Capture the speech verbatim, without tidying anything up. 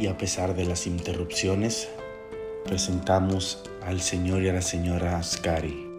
y a pesar de las interrupciones, presentamos al señor y a la señora Ascari.